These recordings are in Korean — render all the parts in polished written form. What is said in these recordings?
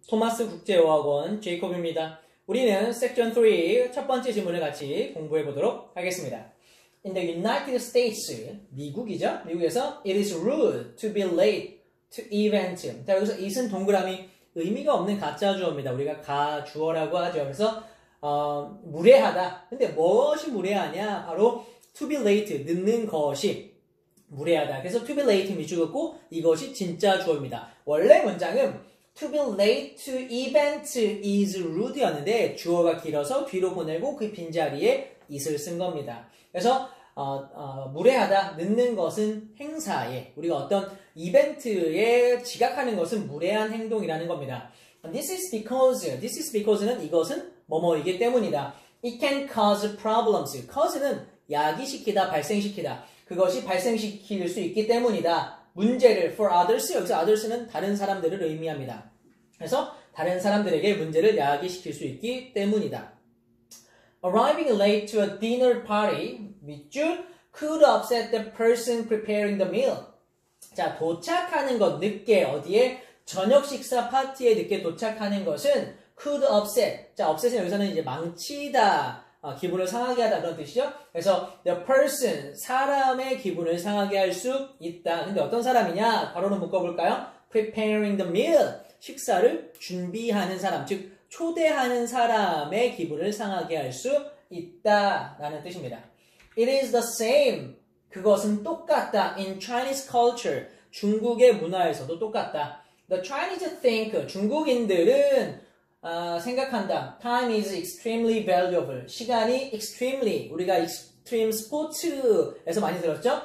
토마스 국제어학원 제이콥입니다. 우리는 섹션 3 첫 번째 지문을 같이 공부해 보도록 하겠습니다. In the United States, 미국이죠? 미국에서 it is rude to be late to event. 자, 여기서 it은 동그라미 의미가 없는 가짜 주어입니다. 우리가 가주어라고 하죠. 그래서 무례하다. 근데 무엇이 무례하냐? 바로 to be late, 늦는 것이 무례하다. 그래서 to be late 미주었고 이것이 진짜 주어입니다. 원래 문장은 to be late to event is rude였는데 주어가 길어서 뒤로 보내고 그 빈자리에 it을 쓴 겁니다. 그래서 무례하다, 늦는 것은 행사에, 우리가 어떤 이벤트에 지각하는 것은 무례한 행동이라는 겁니다. This is because는 이것은 뭐뭐이기 때문이다. It can cause problems. cause는 야기시키다, 발생시키다. 그것이 발생시킬 수 있기 때문이다. 문제를 for others, 여기서 others는 다른 사람들을 의미합니다. 그래서 다른 사람들에게 문제를 야기시킬 수 있기 때문이다. Arriving late to a dinner party 밑줄 could upset the person preparing the meal. 자, 도착하는 것 늦게 어디에 저녁 식사 파티에 늦게 도착하는 것은 could upset. 자, upset은 여기서는 이제 망치다, 기분을 상하게 하다 그런 뜻이죠. 그래서 the person 사람의 기분을 상하게 할 수 있다. 근데 어떤 사람이냐? 바로는 묶어볼까요? Preparing the meal 식사를 준비하는 사람, 즉 초대하는 사람의 기분을 상하게 할 수 있다라는 뜻입니다. It is the same. 그것은 똑같다. In Chinese culture. 중국의 문화에서도 똑같다. The Chinese think. 중국인들은 생각한다. Time is extremely valuable. 시간이 extremely. 우리가 extreme 스포츠에서 많이 들었죠?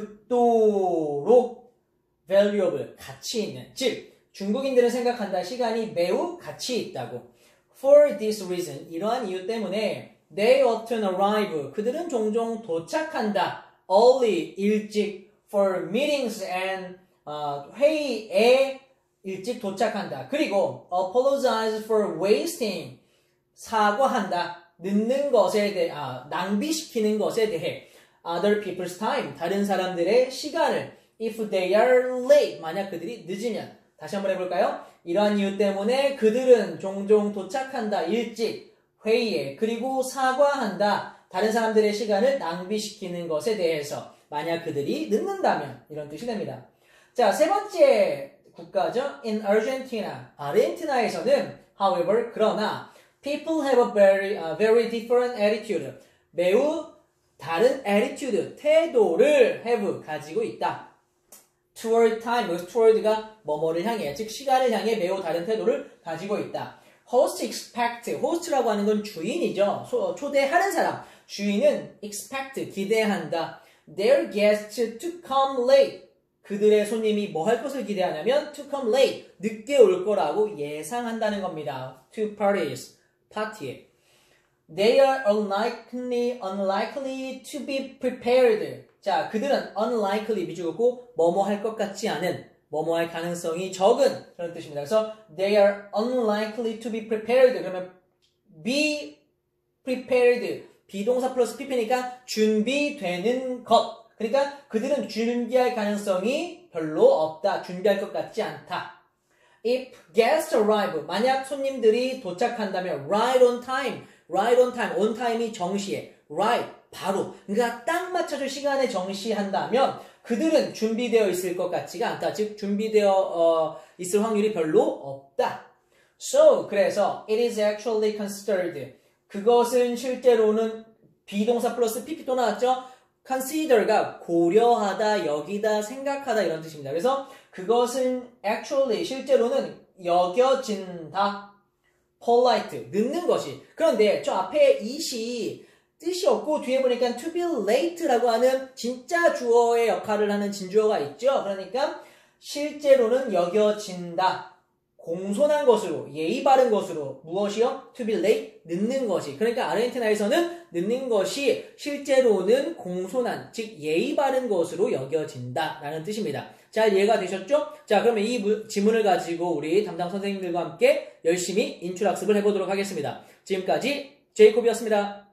극도로 valuable. 가치 있는. 즉 중국인들은 생각한다. 시간이 매우 가치 있다고. For this reason. 이러한 이유 때문에 They often arrive. 그들은 종종 도착한다. Early, 일찍. For meetings and 회의에 일찍 도착한다. 그리고 apologize for wasting. 사과한다. 늦는 것에 대해, 낭비시키는 것에 대해 other people's time. 다른 사람들의 시간을 if they are late. 만약 그들이 늦으면. 다시 한번 해볼까요? 이러한 이유 때문에 그들은 종종 도착한다. 일찍. 회의에 그리고 사과한다. 다른 사람들의 시간을 낭비시키는 것에 대해서 만약 그들이 늦는다면 이런 뜻이 됩니다. 자, 세 번째 국가죠. In Argentina. 아르헨티나에서는 however 그러나 people have a very different attitude. 매우 다른 attitude, 태도를 have 가지고 있다. Toward time. 여기서 toward가 뭐뭐를 향해 즉 시간을 향해 매우 다른 태도를 가지고 있다. Host expect, host라고 하는 건 주인이죠. 초대하는 사람. 주인은 expect, 기대한다. Their guests to come late. 그들의 손님이 뭐 할 것을 기대하냐면 to come late, 늦게 올 거라고 예상한다는 겁니다. To parties, 파티에. They are unlikely to be prepared. 자, 그들은 unlikely, 미주고 뭐뭐 할 것 같지 않은, 뭐뭐 할 가능성이 적은 그런 뜻입니다. 그래서 they are unlikely to be prepared. 그러면 be prepared. 비동사 플러스 pp니까 준비되는 것. 그러니까 그들은 준비할 가능성이 별로 없다. 준비할 것 같지 않다. If guests arrive. 만약 손님들이 도착한다면 right on time. right on time. on time이 정시에. right. 바로. 그러니까 딱 맞춰서 시간에 정시한다면 그들은 준비되어 있을 것 같지가 않다. 즉 준비되어 있을 확률이 별로 없다. So 그래서 it is actually considered. 그것은 실제로는 비동사 플러스 pp 또 나왔죠. consider가 고려하다, 여기다, 생각하다 이런 뜻입니다. 그래서 그것은 actually 실제로는 여겨진다. polite 늦는 것이. 그런데 저 앞에 it이 뜻이 없고 뒤에 보니까 to be late라고 하는 진짜 주어의 역할을 하는 진주어가 있죠. 그러니까 실제로는 여겨진다. 공손한 것으로, 예의 바른 것으로. 무엇이요? to be late, 늦는 것이. 그러니까 아르헨티나에서는 늦는 것이 실제로는 공손한, 즉 예의 바른 것으로 여겨진다 라는 뜻입니다. 잘 이해가 되셨죠? 자, 그러면 이 지문을 가지고 우리 담당 선생님들과 함께 열심히 인출학습을 해보도록 하겠습니다. 지금까지 제이콥이었습니다.